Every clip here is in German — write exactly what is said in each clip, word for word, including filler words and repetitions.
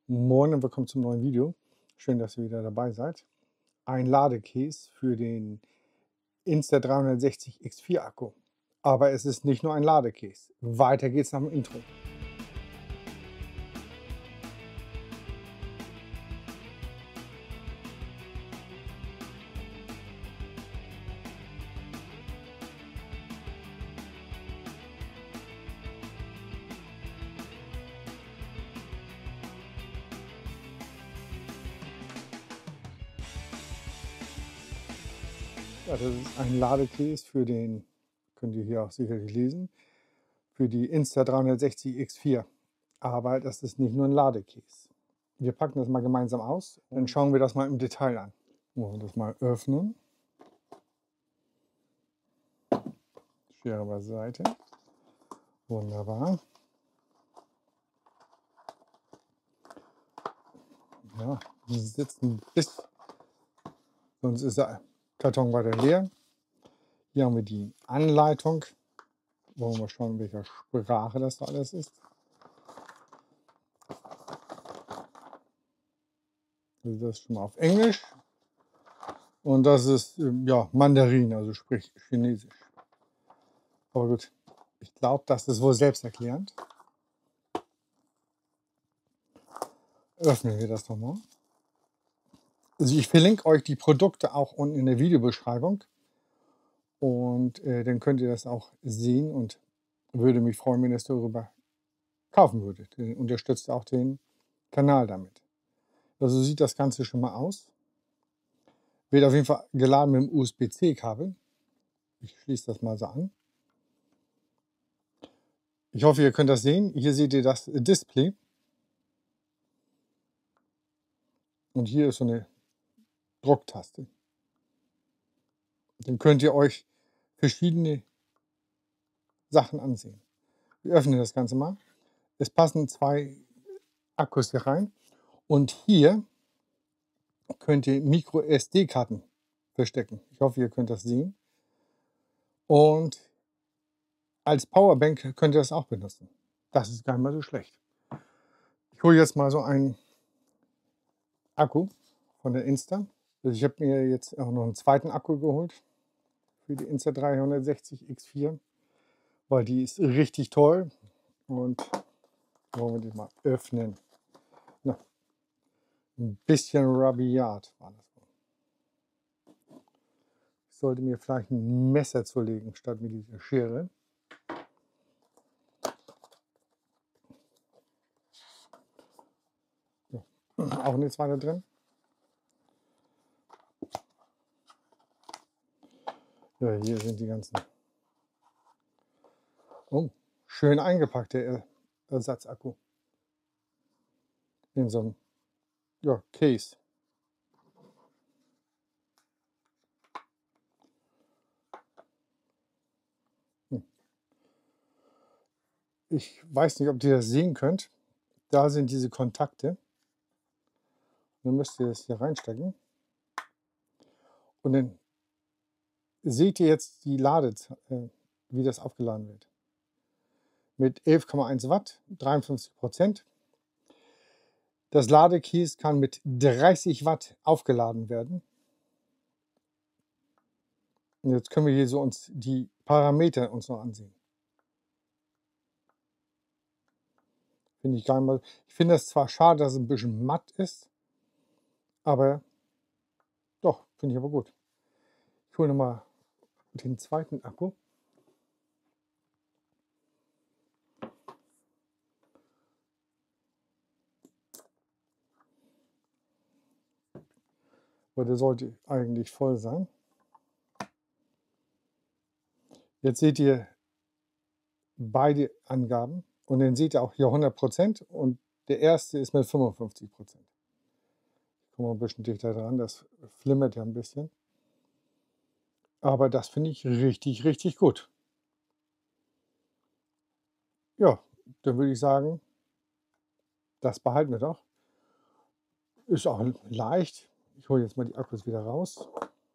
Moin und willkommen zum neuen Video. Schön, dass ihr wieder dabei seid. Ein Ladecase für den Insta dreihundertsechzig X vier Akku. Aber es ist nicht nur ein Ladecase. Weiter geht's nach dem Intro. Ja, das ist ein Ladecase für den, könnt ihr hier auch sicherlich lesen, für die Insta dreihundertsechzig X vier. Aber das ist nicht nur ein Ladecase. Wir packen das mal gemeinsam aus, dann schauen wir das mal im Detail an. Wollen wir das mal öffnen. Schere beiseite. Wunderbar. Ja, die sitzt ein bisschen, sonst ist der Karton weiter leer. Hier haben wir die Anleitung. Wollen wir schauen, in welcher Sprache das da alles ist. Also das ist schon mal auf Englisch. Und das ist ja Mandarin, also sprich Chinesisch. Aber gut, ich glaube, das ist wohl selbsterklärend. Öffnen wir das nochmal. Also ich verlinke euch die Produkte auch unten in der Videobeschreibung. Und äh, dann könnt ihr das auch sehen und würde mich freuen, wenn ihr es darüber kaufen würdet. Ihr unterstützt auch den Kanal damit. Also sieht das Ganze schon mal aus. Wird auf jeden Fall geladen mit dem U S B C Kabel. Ich schließe das mal so an. Ich hoffe, ihr könnt das sehen. Hier seht ihr das Display. Und hier ist so eine Drucktaste. Dann könnt ihr euch verschiedene Sachen ansehen. Wir öffnen das Ganze mal. Es passen zwei Akkus hier rein. Und hier könnt ihr Micro S D Karten verstecken. Ich hoffe, ihr könnt das sehen. Und als Powerbank könnt ihr das auch benutzen. Das ist gar nicht mal so schlecht. Ich hole jetzt mal so einen Akku von der Insta. Also ich habe mir jetzt auch noch einen zweiten Akku geholt für die Insta dreihundertsechzig X vier, weil die ist richtig toll. Und wollen wir die mal öffnen. Na, ein bisschen rabiat war das. Ich sollte mir vielleicht ein Messer zulegen, statt mit dieser Schere. Ja, auch nichts weiter drin. Ja, hier sind die ganzen. Oh, schön eingepackt, der Ersatzakku. In so einem ja, Case. Ich weiß nicht, ob ihr das sehen könnt. Da sind diese Kontakte. Dann müsst ihr das hier reinstecken. Und dann seht ihr jetzt die Ladezeit, äh, wie das aufgeladen wird. Mit elf Komma eins Watt, dreiundfünfzig Prozent. Das Ladekies kann mit dreißig Watt aufgeladen werden. Und jetzt können wir hier so uns die Parameter uns noch ansehen. Finde ich gar nicht mal. Ich finde es zwar schade, dass es ein bisschen matt ist, aber doch, finde ich aber gut. Ich hole nochmal den zweiten Akku. Weil der sollte eigentlich voll sein. Jetzt seht ihr beide Angaben und dann seht ihr auch hier hundert Prozent und der erste ist mit fünfundfünfzig Prozent. Ich komme mal ein bisschen dichter dran, das flimmert ja ein bisschen. Aber das finde ich richtig, richtig gut. Ja, dann würde ich sagen, das behalten wir doch. Ist auch leicht. Ich hole jetzt mal die Akkus wieder raus.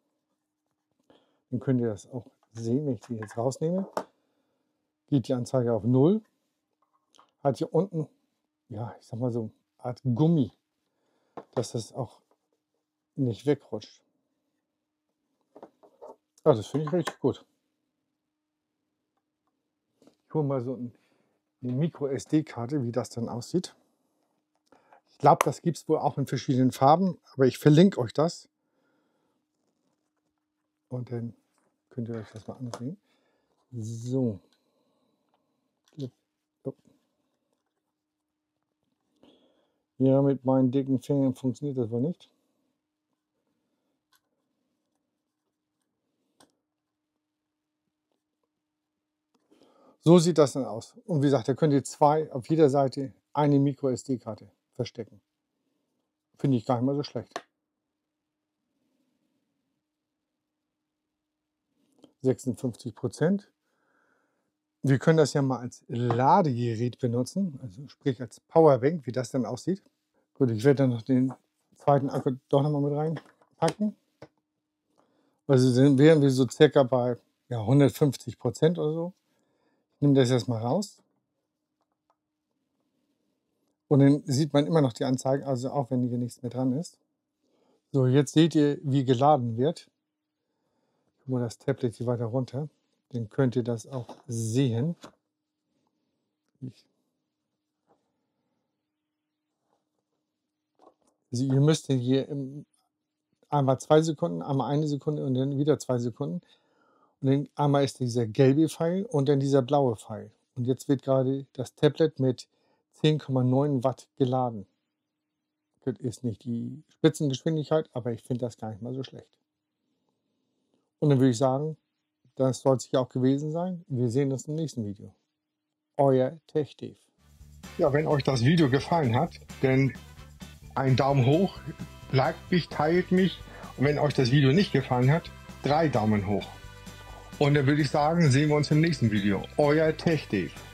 Dann könnt ihr das auch sehen, wenn ich die jetzt rausnehme. Geht die Anzeige auf null. Hat hier unten, ja, ich sag mal so Art Gummi, dass das auch nicht wegrutscht. Ah, das finde ich richtig gut. Ich hole mal so eine Micro S D-Karte, wie das dann aussieht. Ich glaube, das gibt es wohl auch in verschiedenen Farben, aber ich verlinke euch das. Und dann könnt ihr euch das mal ansehen. So. Ja, mit meinen dicken Fingern funktioniert das wohl nicht. So sieht das dann aus. Und wie gesagt, da könnt ihr zwei auf jeder Seite eine Micro S D-Karte verstecken. Finde ich gar nicht mal so schlecht. sechsundfünfzig Prozent. Wir können das ja mal als Ladegerät benutzen, also sprich als Powerbank, wie das dann aussieht. Gut, ich werde dann noch den zweiten Akku doch noch mal mit reinpacken. Also dann wären wir so circa bei ja, hundertfünfzig Prozent oder so. Ich nehme das jetzt mal raus. Und dann sieht man immer noch die Anzeigen, also auch wenn hier nichts mehr dran ist. So, jetzt seht ihr, wie geladen wird. Ich hole mal das Tablet hier weiter runter. Dann könnt ihr das auch sehen. Ich Also ihr müsst hier im, einmal zwei Sekunden, einmal eine Sekunde und dann wieder zwei Sekunden. Und dann einmal ist dieser gelbe Pfeil und dann dieser blaue Pfeil. Und jetzt wird gerade das Tablet mit zehn Komma neun Watt geladen. Das ist nicht die Spitzengeschwindigkeit, aber ich finde das gar nicht mal so schlecht. Und dann würde ich sagen, das soll es hier auch gewesen sein. Wir sehen uns im nächsten Video. Euer TechDave. Ja, wenn euch das Video gefallen hat, dann einen Daumen hoch, liked mich, teilt mich. Und wenn euch das Video nicht gefallen hat, drei Daumen hoch. Und dann würde ich sagen, sehen wir uns im nächsten Video. Euer TechDave.